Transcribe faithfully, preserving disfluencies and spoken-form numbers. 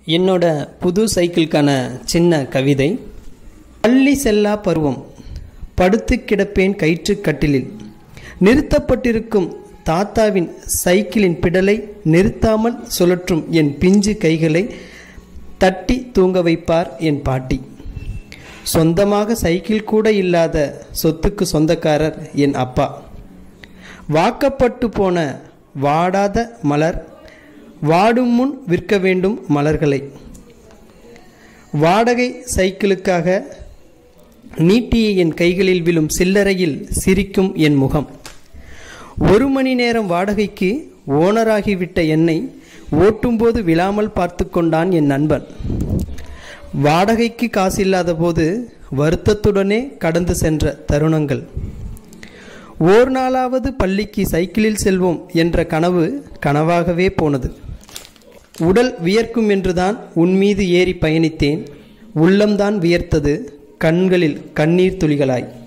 என்னோட புது சைக்கிளுக்கான சின்ன கவிதை. பள்ளி செல்லா பருவம். படுத்து கிடப்பேன் கயிற்று கட்டிலில். நிறுத்தப்பட்டிருக்கும் தாத்தாவின் சைக்கிளின் பிடலை நிறுத்தாமல் சுழற்றும் என் பிஞ்சு கைகளை தட்டி தூங்க வைப்பார் என் பாட்டி. சொந்தமாக சைக்கிள் கூட இல்லாத சொத்துக்கு சொந்தக்காரர் என் அப்பா. வாக்கப்பட்டு போன வாடாத மலர் வாடும் முன் விற்க வேண்டும் மலர்களை. வாடகை சைக்கிளுக்காக நீட்டிய என் கைகளில் விழும் சில்லறையில் சிரிக்கும் என் முகம். ஒரு மணி நேரம் வாடகைக்கு ஓனராகிவிட்ட என்னை ஓட்டும்போது விழாமல் பார்த்து கொண்டான் என் நண்பன். வாடகைக்கு காசு இல்லாத போது வருத்தத்துடனே கடந்து சென்ற தருணங்கள். ஓர் நாளாவது பள்ளிக்கு சைக்கிளில் செல்வோம் என்ற கனவு கனவாகவே போனது. உடல் வியர்க்கும் என்றுதான் உன் மீது ஏறி பயணித்தேன். உள்ளம்தான் வியர்த்தது கண்களில் கண்ணீர் துளிகளாய்.